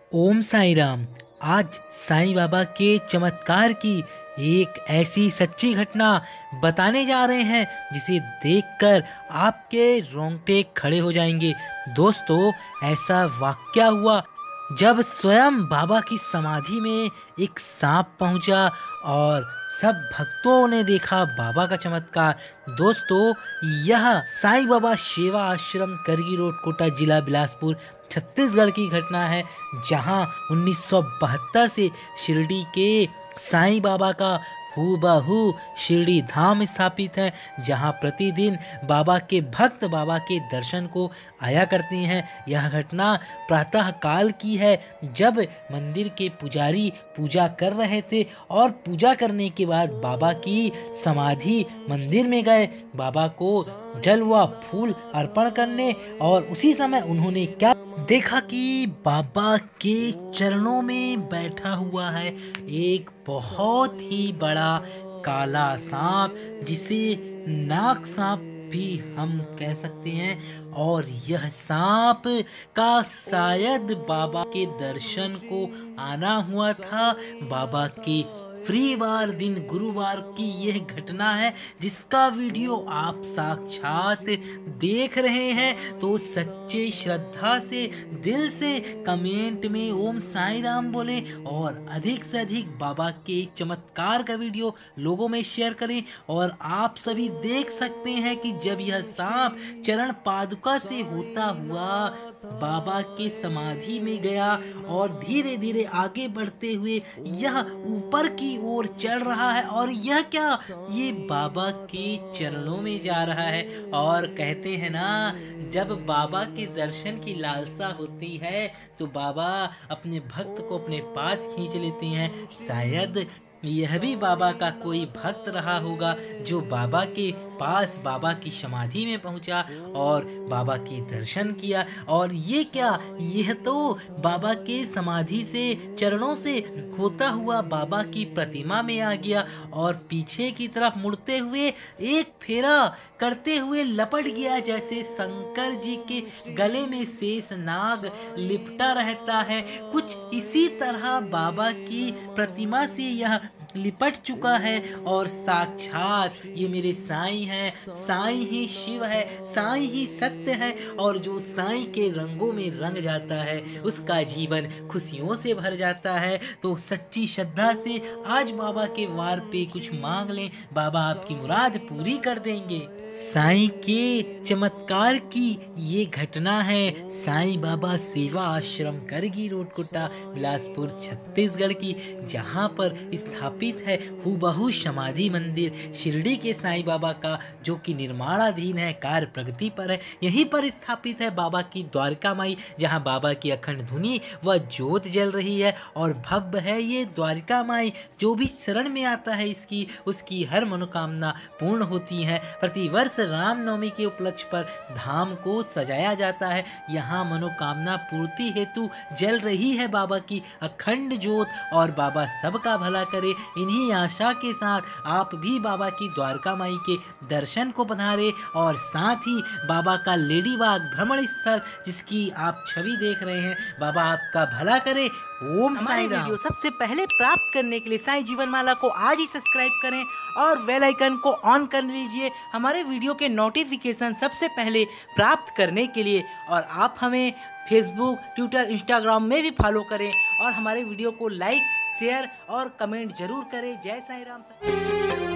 ओम साईं राम। आज साईं बाबा के चमत्कार की एक ऐसी सच्ची घटना बताने जा रहे हैं जिसे देखकर आपके रोंगटे खड़े हो जाएंगे। दोस्तों, ऐसा वाकया हुआ जब स्वयं बाबा की समाधि में एक सांप पहुंचा और सब भक्तों ने देखा बाबा का चमत्कार। दोस्तों, यह साईं बाबा सेवा आश्रम करगी रोड, कोटा जिला बिलासपुर, छत्तीसगढ़ की घटना है, जहां 1972 से शिरडी के साईं बाबा का हूबहू शिरडी धाम स्थापित है, जहां प्रतिदिन बाबा के भक्त बाबा के दर्शन को आया करते हैं। यह घटना प्रातः काल की है, जब मंदिर के पुजारी पूजा कर रहे थे और पूजा करने के बाद बाबा की समाधि मंदिर में गए बाबा को जल व फूल अर्पण करने, और उसी समय उन्होंने क्या देखा कि बाबा के चरणों में बैठा हुआ है एक बहुत ही बड़ा काला सांप, जिसे नाग सांप भी हम कह सकते हैं। और यह सांप का शायद बाबा के दर्शन को आना हुआ था। बाबा के फ्रीवार दिन गुरुवार की यह घटना है, जिसका वीडियो आप साक्षात देख रहे हैं। तो सच्चे श्रद्धा से दिल से कमेंट में ओम साईं राम बोले और अधिक से अधिक बाबा के चमत्कार का वीडियो लोगों में शेयर करें। और आप सभी देख सकते हैं कि जब यह सांप चरण पादुका से होता हुआ बाबा के समाधि में गया और धीरे धीरे आगे बढ़ते हुए यह ऊपर की ओर चढ़ रहा है, और यह क्या, ये बाबा के चरणों में जा रहा है। और कहते हैं ना, जब बाबा के दर्शन की लालसा होती है तो बाबा अपने भक्त को अपने पास खींच लेते हैं। शायद यह भी बाबा का कोई भक्त रहा होगा जो बाबा के पास बाबा की समाधि में पहुंचा और बाबा की दर्शन किया। और ये क्या, यह तो बाबा के समाधि से चरणों से होता हुआ बाबा की प्रतिमा में आ गया और पीछे की तरफ मुड़ते हुए एक फेरा करते हुए लपट गया, जैसे शंकर जी के गले में शेष नाग लिपटा रहता है। कुछ इसी तरह बाबा की प्रतिमा से यह लिपट चुका है। और साक्षात ये मेरे साईं हैं, साईं ही शिव है, साईं ही सत्य है। और जो साईं के रंगों में रंग जाता है उसका जीवन खुशियों से भर जाता है। तो सच्ची श्रद्धा से आज बाबा के वार पे कुछ मांग लें, बाबा आपकी मुराद पूरी कर देंगे। साईं के चमत्कार की ये घटना है साईं बाबा सेवा आश्रम करगी रोड, कोटा बिलासपुर, छत्तीसगढ़ की, जहां पर स्थापित है हूबहू समाधि मंदिर शिरडी के साईं बाबा का, जो कि निर्माणाधीन है, कार्य प्रगति पर है। यहीं पर स्थापित है बाबा की द्वारका माई, जहां बाबा की अखंड धुनी व ज्योत जल रही है। और भव्य है ये द्वारका माई, जो भी शरण में आता है इसकी, उसकी हर मनोकामना पूर्ण होती है। प्रतिवर्ष रामनवमी के उपलक्ष्य पर धाम को सजाया जाता है। यहाँ मनोकामना पूर्ति हेतु जल रही है बाबा की अखंड ज्योत, और बाबा सबका भला करे। इन्हीं आशा के साथ आप भी बाबा की द्वारका माई के दर्शन को पधारे, और साथ ही बाबा का लेडीबाग भ्रमण स्थल, जिसकी आप छवि देख रहे हैं, बाबा आपका भला करे। ओम साईं राम। वीडियो सबसे पहले प्राप्त करने के लिए साईं जीवन माला को आज ही सब्सक्राइब करें और बेल आइकन को ऑन कर लीजिए हमारे वीडियो के नोटिफिकेशन सबसे पहले प्राप्त करने के लिए। और आप हमें फेसबुक, ट्विटर, इंस्टाग्राम में भी फॉलो करें और हमारे वीडियो को लाइक, शेयर और कमेंट जरूर करें। जय साईं राम।